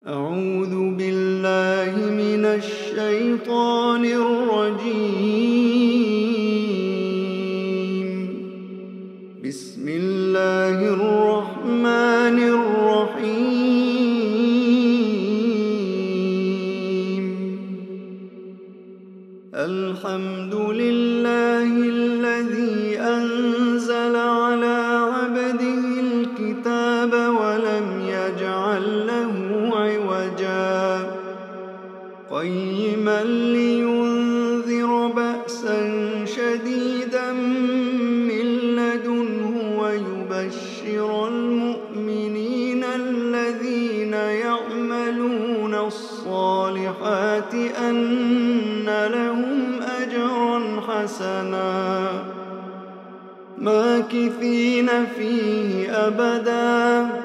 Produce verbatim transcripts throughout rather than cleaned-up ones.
أعوذ بالله من الشيطان الرجيم. بسم الله الرحمن الرحيم. الحمد لله الذي أنزل على عبده الكتاب ولم يجعل له عوجا قيما لينذر بأسا شديدا من لدنه ويبشر المؤمنين الذين يعملون الصالحات أن لهم أجرا حسنا ماكثين فيه أبدا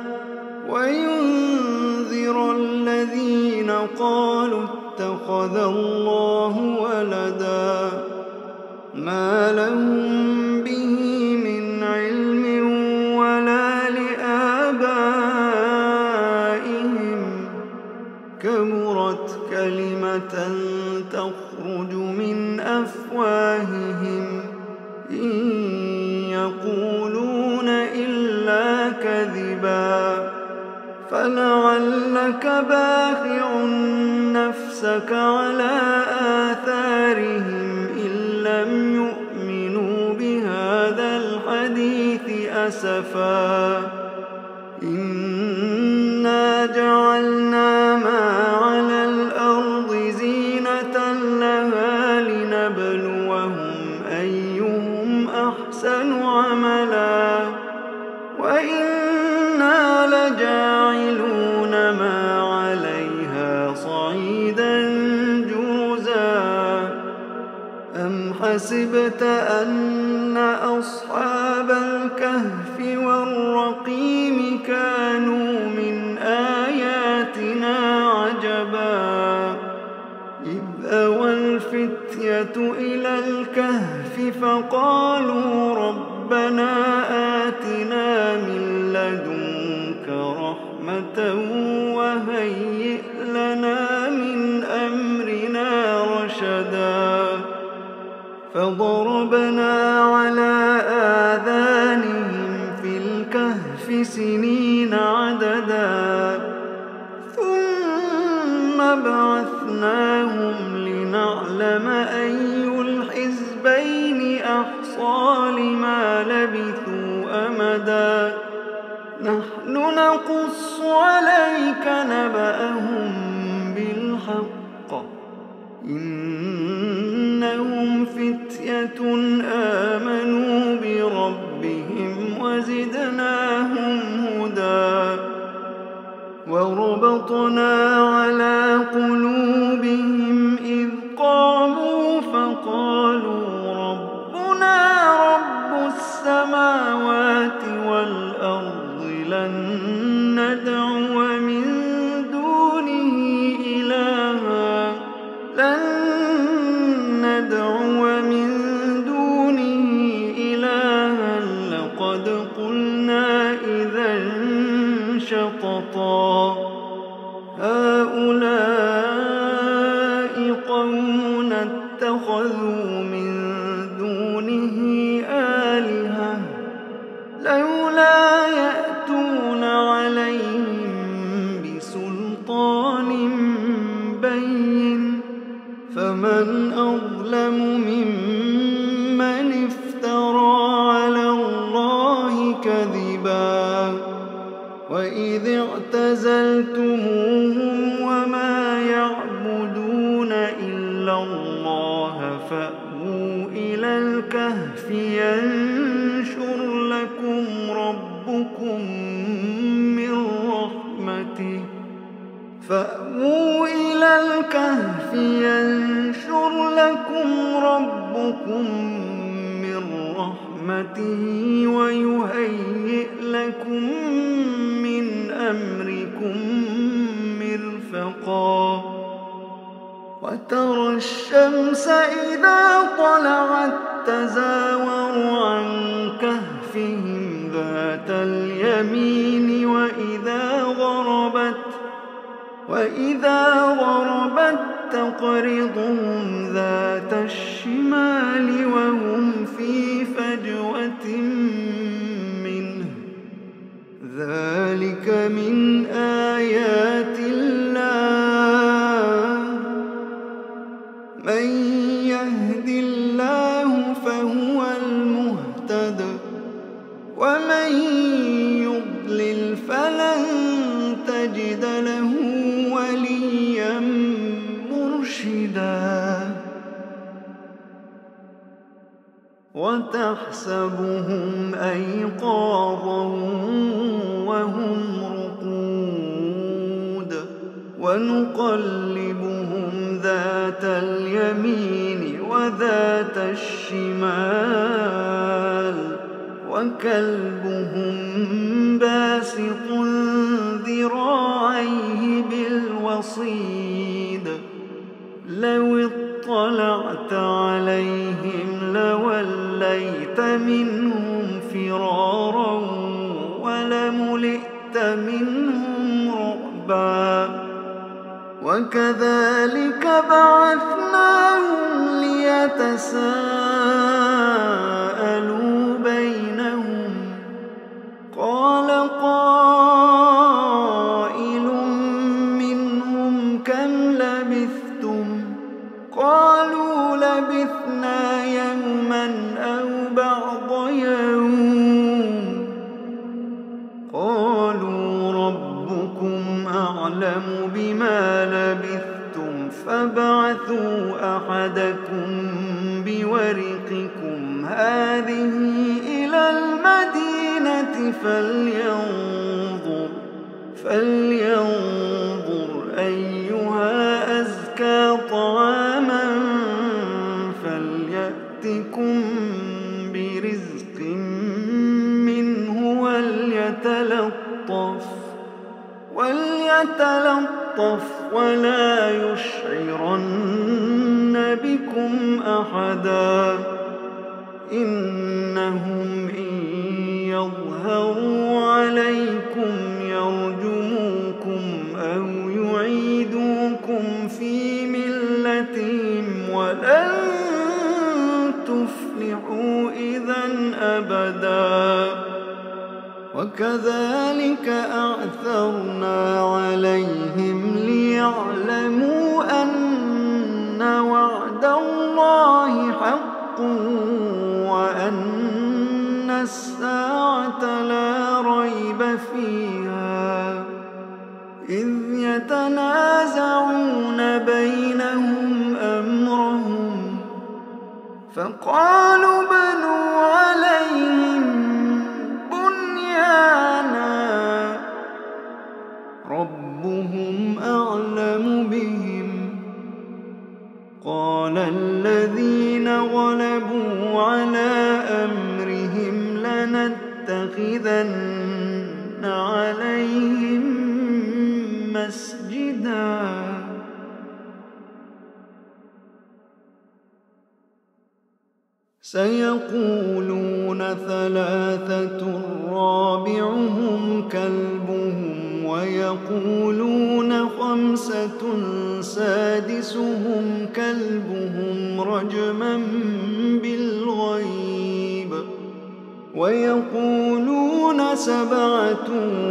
وينذر الذين قالوا اتخذ الله ولدا ما لهم به من علم ولا لآبائهم كبرت كلمة تخرج من أفواههم إن يقولون إلا كذبا فلعلك باخع نفسك على آثارهم إن لم يؤمنوا بهذا الحديث أسفا إنا جعلنا ما على الأرض زينة لها لنبلوهم أيهم أحسن عملا وإنا لجاعلون ما عليها صعيدا جرزا أم حسبت أن أصحاب الكهف والرقيم كانوا من آياتنا عجبا إذ أوى الفتية إلى الكهف فقالوا ربنا آتنا من لدنك رحمة وهيئ لنا من أمرنا رشدا فضربنا على آذانهم في الكهف سنين عددا ثم بعثناهم لنعلم أي الحزبين أحصى لما لبثوا أمدا نحن نقص عليك نبأهم بالحق إنهم فتية آمنوا بربهم وزدناهم هدى وربطنا على قلوبهم إذ قاموا فقالوا ربنا رب السماوات والأرض لن ندعو من دونه إلها لن ندعو من دونه إلها لقد قلنا إذا شططا هؤلاء قوم اتخذوا من دونه آلهة لولا يأتون عليهم بسلطان بين فمن أظلم ممن افترى على الله كذبا وإذ اعتزلتموهم وما يعبدون إلا الله فأووا إلى الكهف ينشر لكم ربكم من رحمته فأووا إلى الكهف ينشر لكم ربكم من رحمته ويهيئ لكم من أمركم مرفقا وترى الشمس إذا طلعت تزاور عن كهفهم ذات اليمين وإذا غربت وإذا ضربت تقرضهم ذات الشمال وهم في فجوة منه ذلك من آيات الله من يهد الله فهو المهتد ومن يضلل فلن تجد له وليا مرشدا وتحسبهم أيقاظا وهم رقود ونقلبهم ذات اليمين وذات الشمال وكلبهم باسط ذراعيه بالوصيد لو اطلعت عليهم لوليت منهم فرارا ولملئت منهم رعبا وكذلك بعثناهم ليتساءلوا بينهم قال قائل منهم كم لبثتم قالوا لبثنا يوما أو بعض يوم قالوا ربكم أعلم بما لبثتم فابعثوا أحدكم بورقكم هذه إلى المدينة فلينظر فلينظر أيها أزكى طعاما فليأتكم برزق منه وليتلطف وليتلطف ولا يشعرن بكم أحدا إنهم إن يظهروا عليكم يرجموكم أو يعيدوكم في ملتهم ولن تفلحوا إذن أبدا وكذلك أعثرنا عليهم ليعلموا أن وعد الله حق وأن الساعة لا ريب فيها إذ يتنازعون بينهم أمرهم فقالوا بنوا عليهم ربهم أعلم بهم قال الذين غلبوا على أمرهم لنتخذن عليهم مسجدا سيقولون ثلاثة رابعهم كلبهم ويقولون خمسة سادسهم كلبهم رجما بالغيب ويقولون سبعة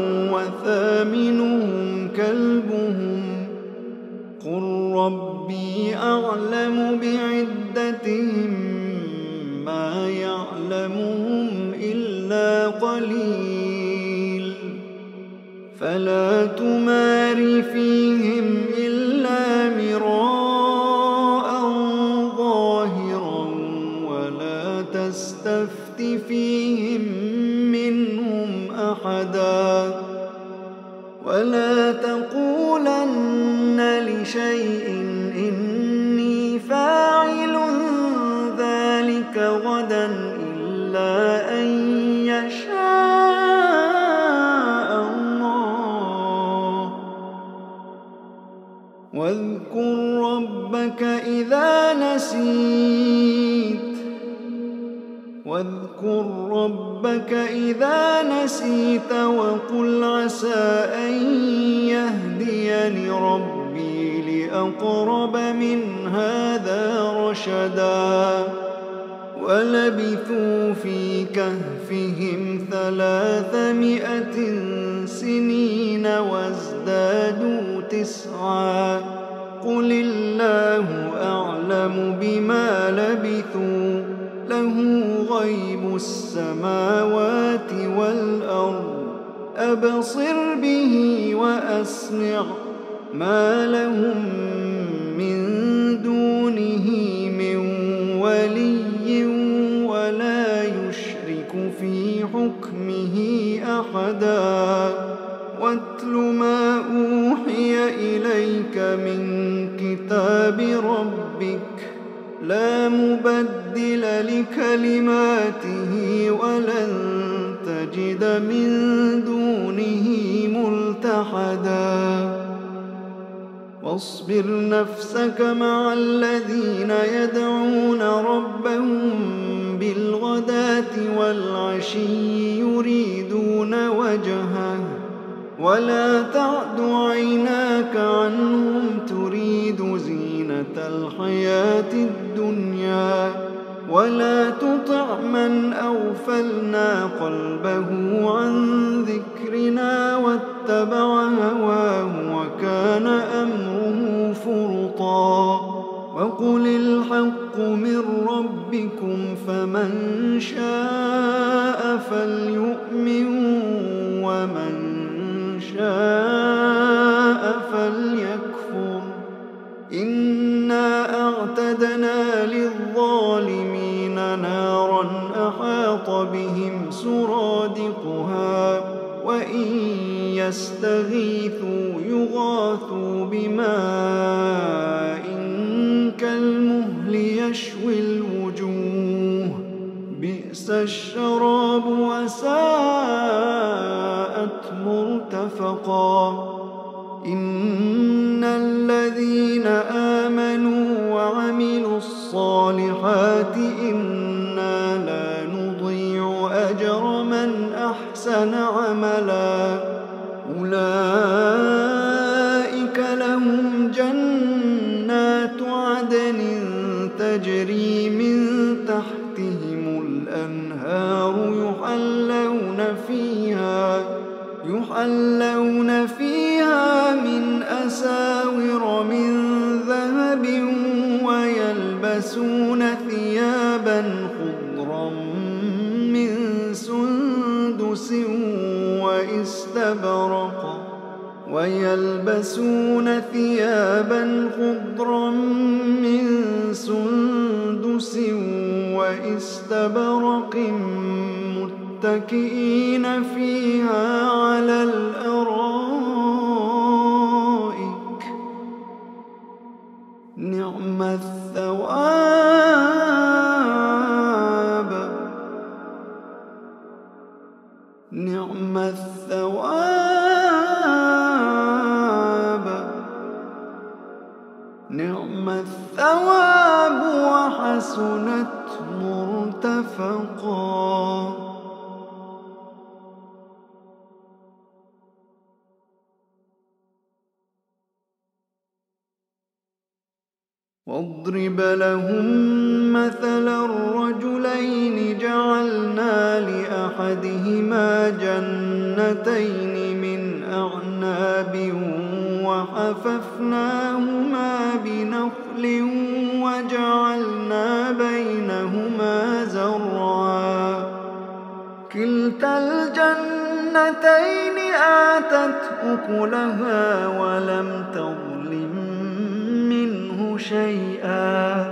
وثامنهم كلبهم قل ربي أعلم بعدتهم ما يعلمهم إلا قليل فلا تمار فيهم إلا مراء ظاهرا ولا تستفت فيهم منهم أحدا ولا تقولن لشيء إني فاعل ذلك غدا إلا أن يشاء الله واذكر ربك إذا نسيت واذكر ربك إذا نسيت وقل عسى أن يهديني ربي لأقرب من هذا رشدا ولبثوا في كهفهم ثلاثمائة سنين وازدادوا تسعا قل الله أعلم بما لبثوا له غيب السماوات والأرض أبصر به وأسمع ما لهم من دونه من ولي ولا يشرك في حكمه أحدا واتل ما أوحي إليك من كتاب ربك لا مبدل لكلماته ولن تجد من دونه ملتحدا واصبر نفسك مع الذين يدعون ربهم بالغداة والعشي يريدون وجهه ولا تعد عيناك عنهم تريد زينة الحياة الدنيا ولا تطع من أغفلنا قلبه عن ذكرنا واتبع هواه وكان أمره فرطا وقل الحق من ربكم فمن شاء فليؤمن ومن شاء فليكفر إنا أعتدنا للظالمين نارا أحاط بهم سرادقها وإن يستغيثوا يغاثوا بماء كالمهل يشوي الوجوه بئس الشراب وساءت مرتفقا إن الذين آمنوا وعملوا الصالحات إنا لا نضيع أجر من أحسن عملا أولئك لهم جنات عدن تجري من تحتهم الأنهار يحلون فيها يحلون فيها من أساور من ذهب ويلبسون ثيابا خضرا من سندس واستبرق ويلبسون ثيابا خضرا من سندس واستبرق متكئين فيها على الأرائك نعم الثواب نعم الثواب نعم الثواب وحسنت مرتفقا واضرب لهم مثلا الرجلين جعلنا لأحدهما جنتين من أعناب وحففناهما بنخل وجعلنا بينهما زرعا كلتا الجنتين آتت أكلها ولم تظلم منه شيئا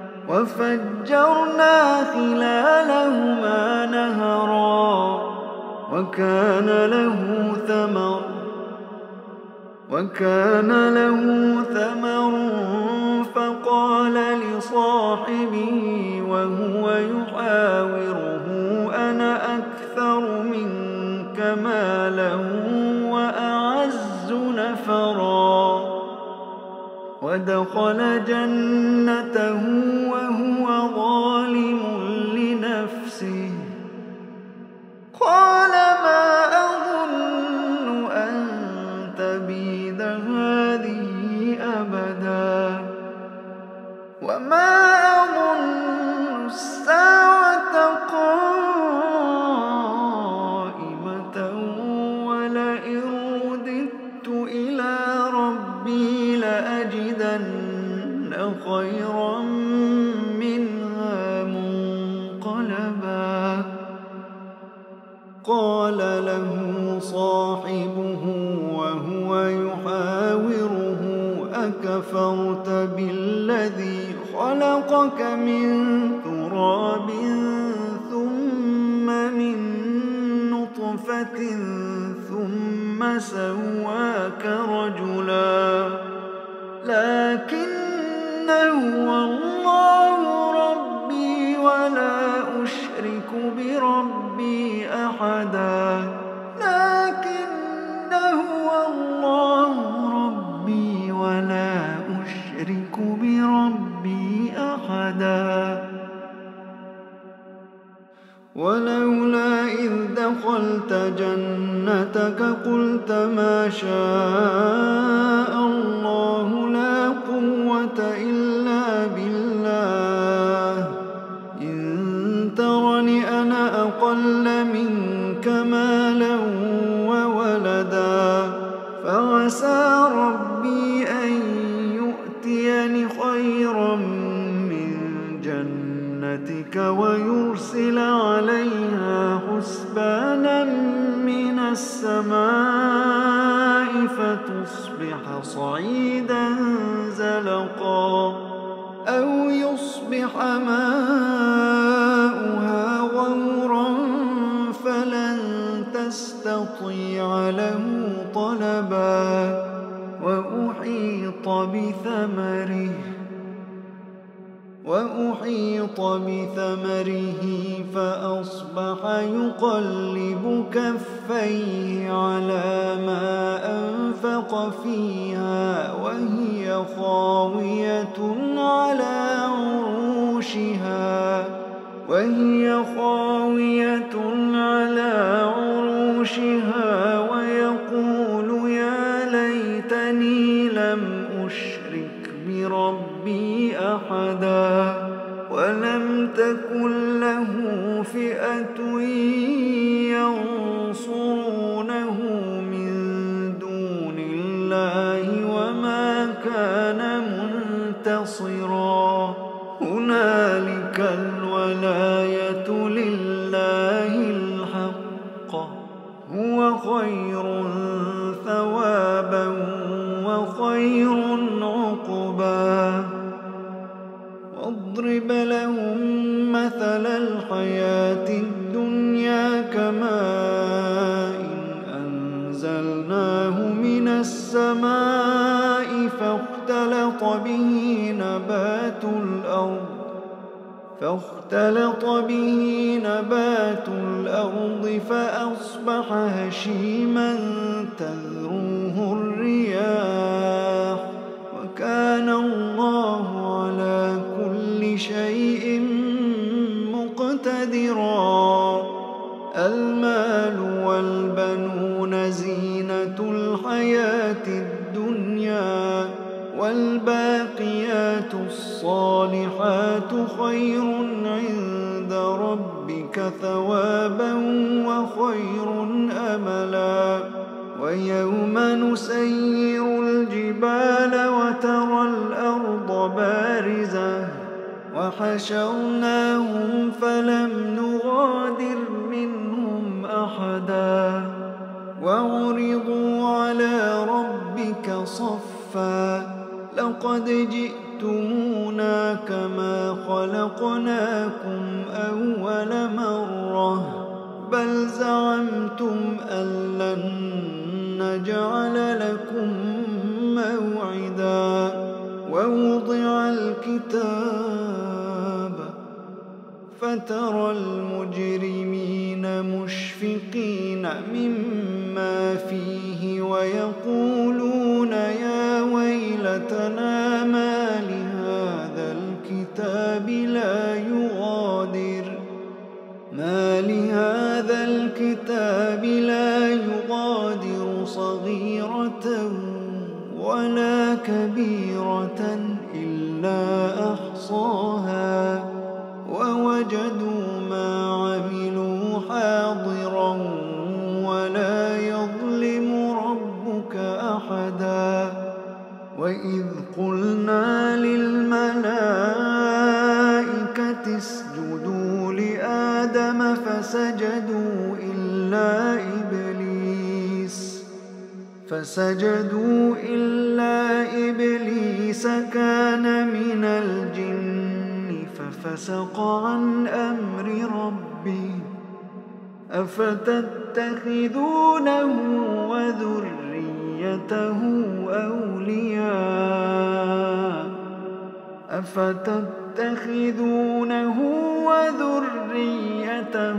وفجرنا خلالهما نهرا وكان له ثمر وكان له ثمر فقال لصاحبه وهو يحاوره أنا أكثر منك مالا وأعز نفرا ودخل جنته وهو ظالم لنفسه قال له صاحبه وهو يحاوره أكفرت بالذي خلقك من تراب ثم من نطفة ثم سواك رجلا لكن هو الله ربي ولا أشرك بربي أحدا لكن هو الله ربي ولا أشرك بربي أحدا ولولا إذ دخلت جنتك قلت ما شاء الله لا قوة إلا بالله إن ترني أنا أقل منك مالا وولدا فعسى ربي أن يؤتيني خيرا من جنتك ويرسل عليها حسبانا من السماء فتصبح صعيدا زلقا أو يصبح ماؤها غورا فلن تستطيع له طلبا وأحيط بثمره وأحيط بثمره فأصبح يقلب كفيه على ما أنفق فيها وهي خاوية على عروشها وهي خاوية على عروشها ويقول يا ليتني لم أشرك بربي أحدا ولم تكن له فئة ينصرونه من دون الله وما كان منتصرا هنالك الولاية لله الحق هو خير ثوابا وخير عقبا واضرب لهم مثل الحياة الدنيا كماء أنزلناه من السماء فاختلط به نبات الأرض فاختلط به نبات الأرض فأصبح هشيما تذروه الرياح وكان الله على كل شيء مقتدرا المال والبنون زينة الحياة الدنيا والباقيات الصالحات خير عند ربك ثوابا وخير أملا ويوم نسير الجبال وترى الأرض بارزة وحشرناهم فلم نغادر منهم أحدا وعرضوا على ربك صفا لقد جئتمونا كما خلقناكم أول مرة بل زعمتم أن لن نجعل لكم موعدا ووضع الكتاب فترى المجرمين مشفقين مما فيه ويقولون يا ويلتنا ما لهذا الكتاب لا يغادر ما لهذا الكتاب لا يغادر صغيرة ولا كبيرة إلا أحصاها ووجدوا ما عملوا حاضرا ولا يظلم ربك أحدا وإذ قلنا للملائكة اسجدوا لآدم فسجدوا إلا فسجدوا إلا إبليس كان من الجن ففسق عن أمر ربه أفتتخذونه وذريته أولياء أفتتخذونه وذريته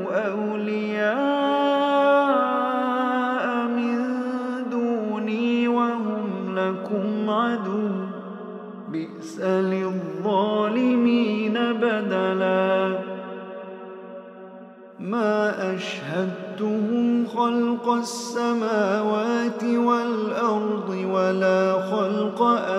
أولياء من دوني وهم لكم عدو بئس للظالمين بدلا ما أشهدتهم خلق السماوات والأرض ولا خلق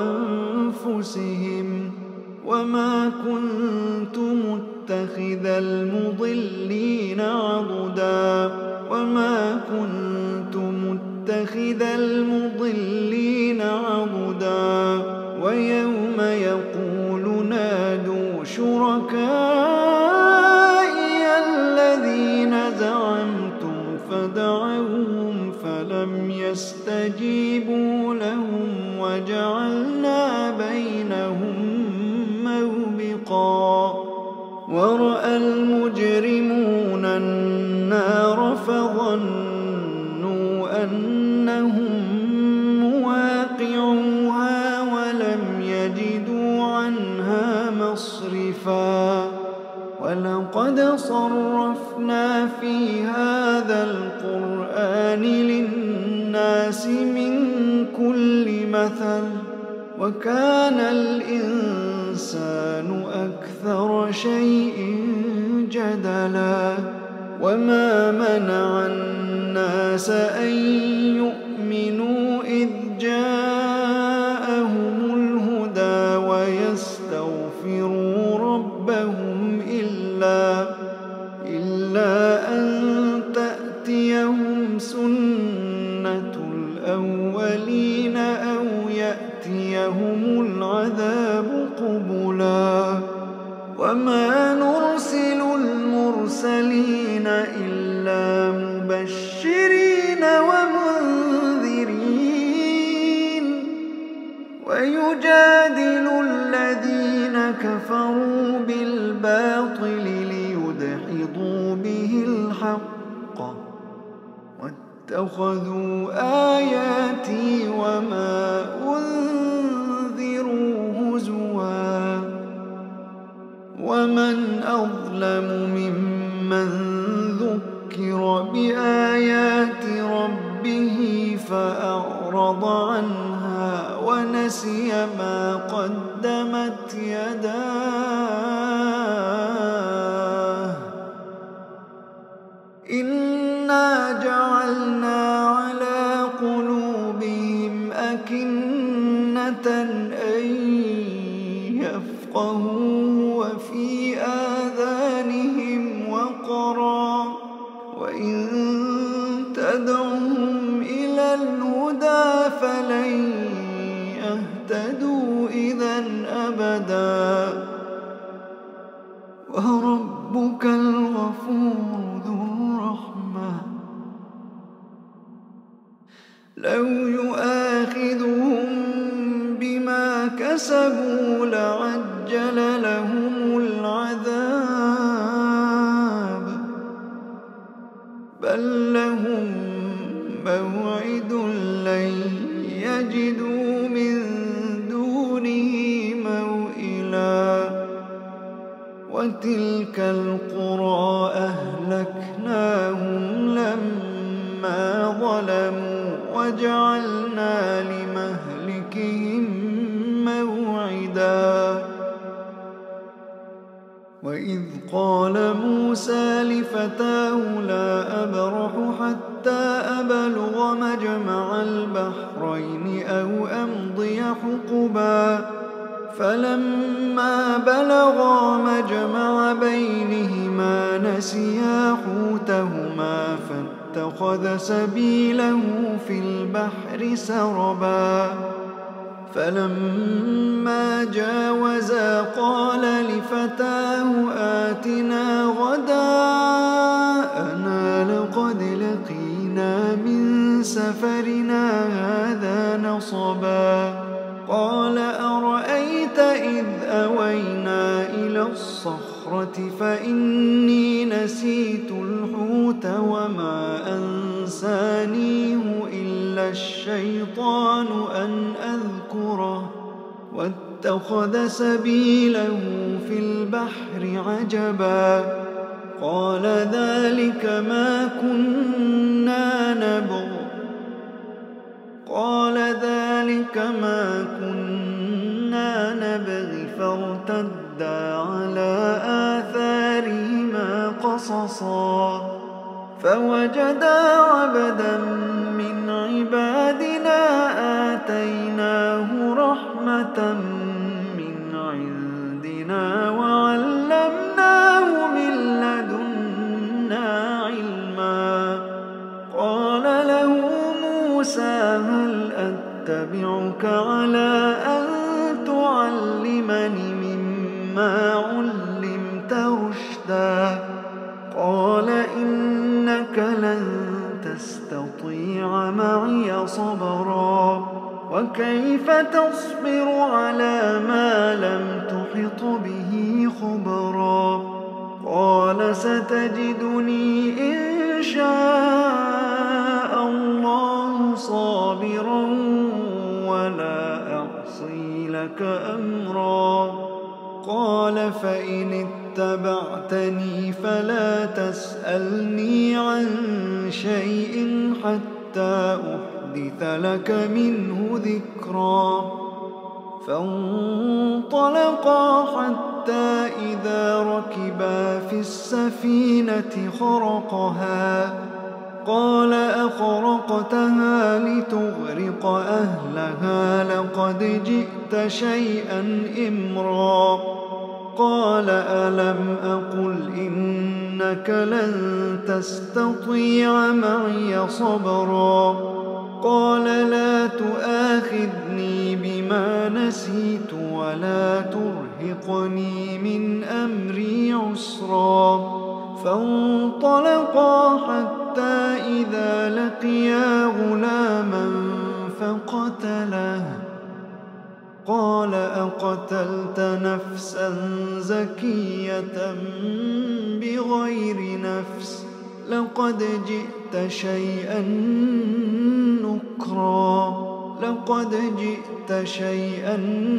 أنفسهم وما كنت متخذ المضلين عضدا وما كنت متخذ المضلين عضدا ويوم يقول نادوا شركائي الذين زعمتم فدعوهم فلم يستجيبوا لهم وجعلنا بينهم موبقا ورأى المجرمون النار فظنوا أنهم مواقعوها ولم يجدوا عنها مصرفا ولقد صرفنا في هذا القرآن للناس من كل مثل وكان الإنسان أكثر شيء جدلا وما منع الناس أن يؤمنوا إذ جاءهم الهدى ويستغفروا ربهم إلا إلا أن تأتيهم سنة الأولين أو يأتيهم العذاب قبلا وما نرسل المرسلين إلا مبشرين ومنذرين ويجادل الذين كفروا بالباطل ليدحضوا به الحق واتخذوا آياتي وما أنذروا هزوا ومن أظلم ممن ذكر بآيات ربه فأعرض عنها ونسي ما قدمت يداه إنا جعلنا على قلوبهم أكنة أن يفقهوا وفي آذانهم وقرا وإن تدعهم إلى الهدى فلن يهتدوا إذا أبدا وربك الغفور ذو الرحمة لو يؤاخذهم بما كسبوا لعجل لهم العذاب بل لهم موعد لن يجدوا من دونه موئلا وتلك القرى أهلكناهم لما ظلموا وجعلنا لمهلكهم موعدا وإذ قال موسى لفتاه لا أبرح حتى أبلغ مجمع البحرين أو أمضي حقبا فلما بلغا مجمع بينهما نسيا حوتهما فاتخذ سبيله في البحر سربا فلما جاوزا قال لفتاه آتنا غداءنا لقد لقينا من سفرنا الصخرة فإني نسيت الحوت وما أنسانيه إلا الشيطان أن أذكره واتخذ سبيله في البحر عجبا قال ذلك ما كنا نبغ قال ذلك ما كنا نبغي فارتدا على آثارهما قصصا فوجدا عبدا من عبادنا آتيناه رحمة من عندنا وعلمناه من لدنا علما قال له موسى هل أتبعك على أن تعلمني مما علمت رشدا قال إنك لن تستطيع معي صبرا وكيف تصبر على ما لم تحط به خبرا قال ستجدني إن شاء الله صابرا ولا أعصي لك أمرا قال فإن اتبعتني فلا تسألني عن شيء حتى أحدث لك منه ذكرا فانطلقا حتى إذا ركبا في السفينة خرقها قال أخرقتها لتغرق أهلها لقد جئت شيئا إمرا قال ألم أقل إنك لن تستطيع معي صبرا قال لا تؤاخذني بما نسيت ولا ترهقني من أمري عسرا فانطلقا حتى إذا لقيا غلاما فقتله قال أقتلت نفسا زكية بغير نفس لقد جئت شيئا نكرا لقد جئت شيئا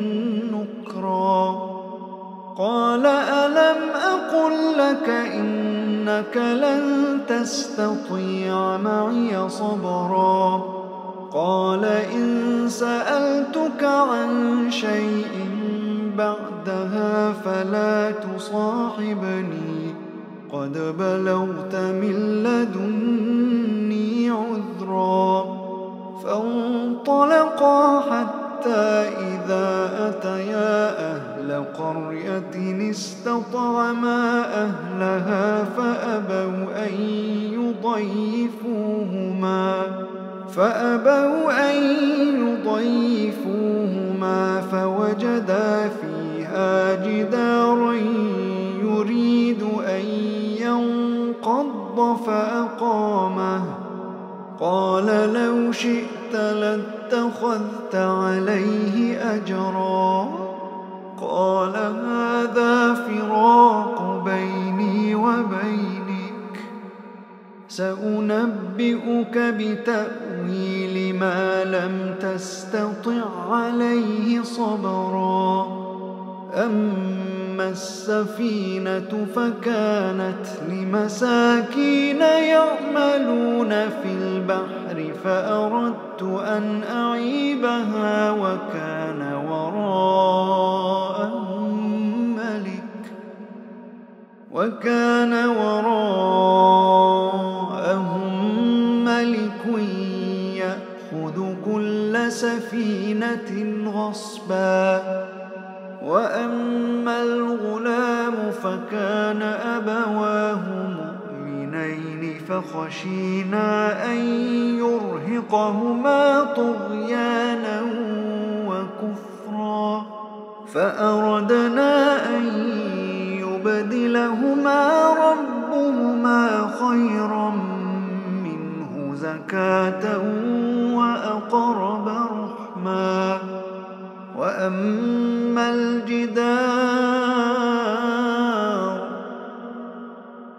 نكرا قال ألم أقل لك إنك لن تستطيع معي صبرا قال إن سألتك عن شيء بعدها فلا تصاحبني قد بلغت من لدني عذرا فانطلقا حتى إذا أتيا أهل قرية استطعما أهلها فأبوا أن يضيفوهما فأبوا أن يضيفوهما فوجدا فيها جدارا يريد أن ينقض فأقامه قال لو شئت لاتخذت عليه أجرا قال هذا فراق بيني وبينك سأنبئك بتأويل ما لم تستطع عليه صبرا أما السفينة فكانت لمساكين يعملون في البحر فأردت أن أعيبها وكان وراءهم ملك وكان وراءهم ملك يأخذ كل سفينة غصبا وأما الغلام فكان أبواه مؤمنين فخشينا أن يرهقهما طغيانا وكفرا فأردنا أن يبدلهما ربهما خيرا منه زكاة وأقرب رحما وأما الجدار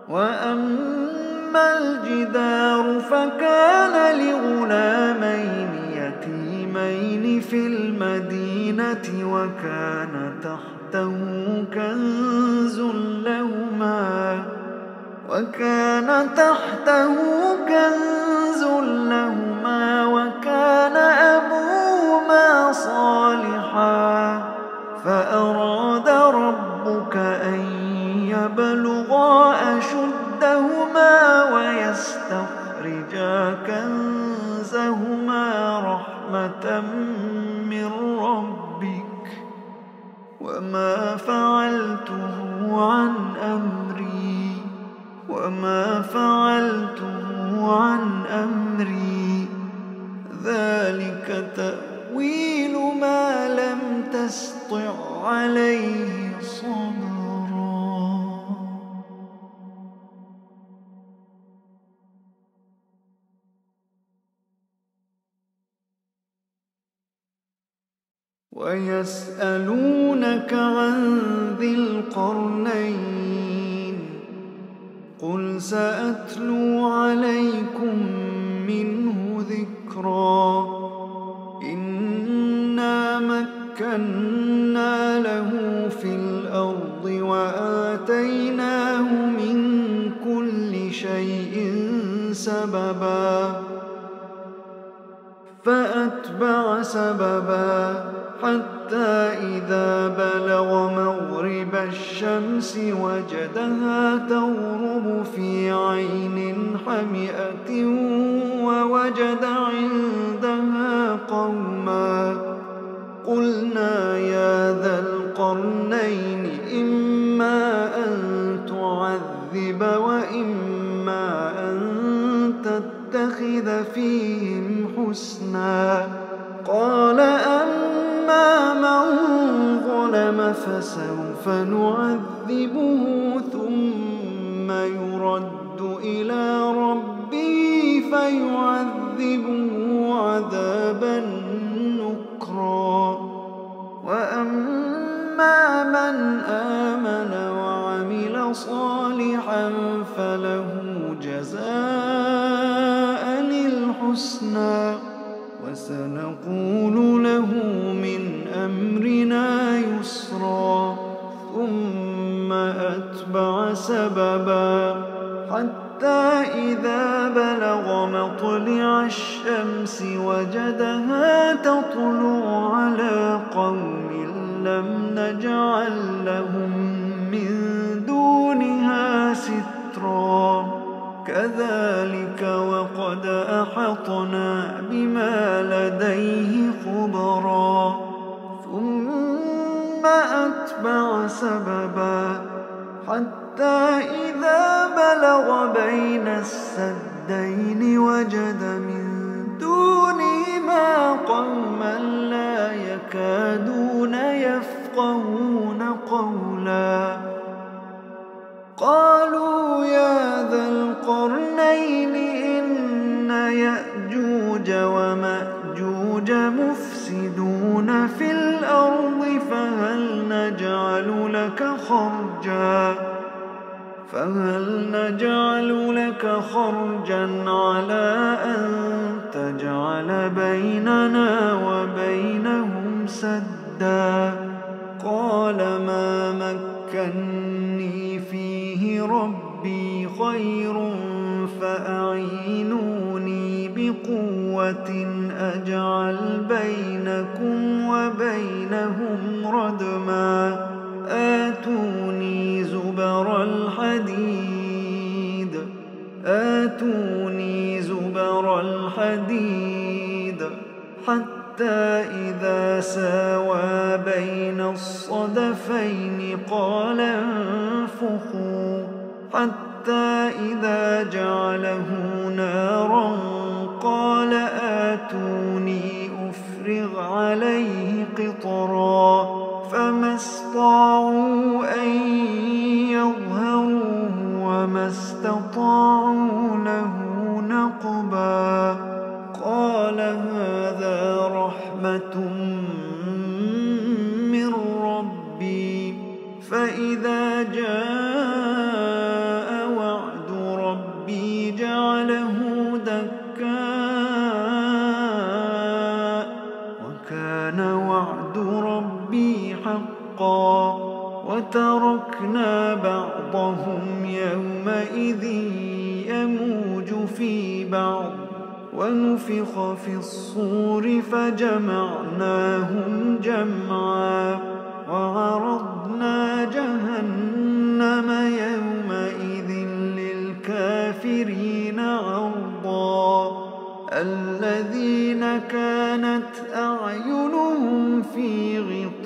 وأما الجدار فكان لغلامين يتيمين في المدينة وكان تحته كنز لهما وكان تحته كنز لهما وكان أبوهما صالحا فأراد ربك أن يبلغا أشدهما ويستخرجا كنزهما رحمة من ربك وما فعلته عن أمري وما فعلته عن أمري ذلك تأويل ما لم تسطع عليه صبرا. ويسألونك عن ذي القرنين قل سأتلو عليكم منه ذكرا إنا مكنا له في الأرض وآتيناه من كل شيء سببا فأتبع سببا حتى إذا بلغ مغرب الشمس وجدها تغرب في عين حمئة ووجد عندها قوما قلنا يا ذا القرنين إما أن تعذب وإما أن تتخذ فيهم حسنا قال أما من ظلم فسوف نعذبه ثم يرد إلى ربه فيعذبه عذابا نكرا وأما من آمن وعمل صالحا فله جزاء الحسنى وسنقول له من أمرنا يسرا ثم أتبع سببا حتى إذا بلغ مطلع الشمس وجدها تطلع على قوم لم نجعل لهم من دونها سترا كذلك وقد أحطنا بما لديه خبرا ثم أتبع سببا حتى إذا بلغ بين السدين وجد من دونهما قوما لا يكادون يفقهون قولا قالوا يا ذا القرنين إن يأجوج ومأجوج مفسدون في الأرض فهل نجعل لك خرجا فهل نجعل لك خرجا على أن تجعل بيننا وبينهم سدا قال ما مكني فيه ربي خير فأعينوني بقوة أجعل بينكم وبينهم ردما آتوني زبر الحديد آتوني زبر الحديد حتى إذا ساوى بين الصدفين قال انفخوا حتى إذا جعله نارا قال آتوني أفرغ عليه قطرا فما استطاعوا أن يظهروه وما استطاعوا له نقبا قال هذا رحمة من ربي فإذا جاء وعد يموج في بعض ونفخ في الصور فجمعناهم جمعا وعرضنا جهنم يومئذ للكافرين عرضا الذين كانت أعينهم في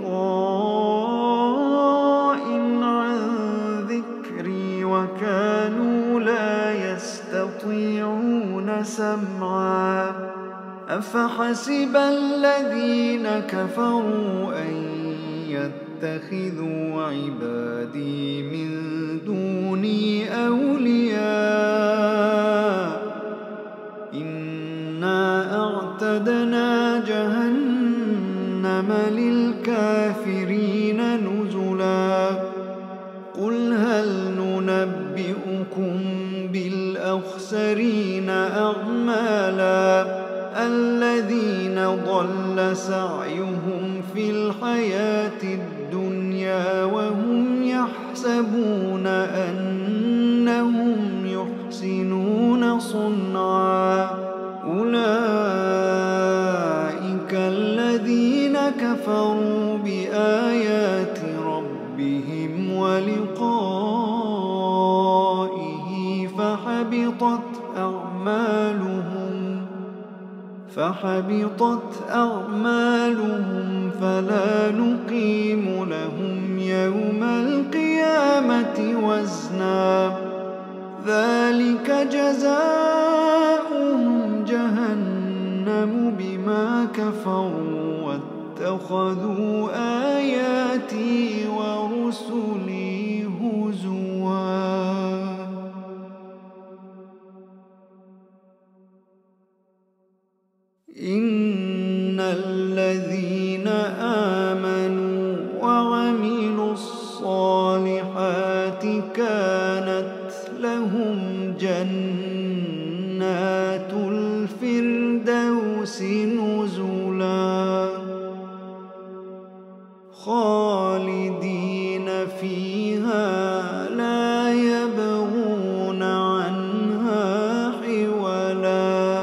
غطاء عن ذكري وكانوا لا يستطيعون سمعا أفحسب الذين كفروا أن يتخذوا عبادي من دوني أولياء إنا أعتدنا جهنم للكافرين نزلا قل هل ننبئكم بالأخسرين أعمالا الذين ضل سعيهم في الحياة الدنيا وهم يحسبون أنهم يحسنون صنعا أولئك الذين كفروا بآيات ربهم ولقائه فحبطت أعمالهم فحبطت أعمالهم فلا نقيم لهم يوم القيامة وزنا ذلك جزاؤهم جهنم بما كفروا واتخذوا آياتي ورسلي هزوا. إن الذين آمنوا وعملوا الصالحات كانت لهم جنات الفردوس نزلا خالدين فيها لا يبغون عنها حولا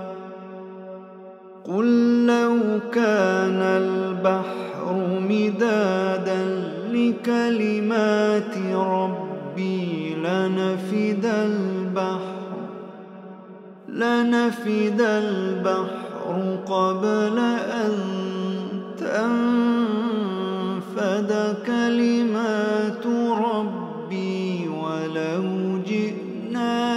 قل لو كان البحر مدادا لكلمات ربي لنفد البحر لنفد البحر قبل أن تنفد كلمات ربي ولو جئنا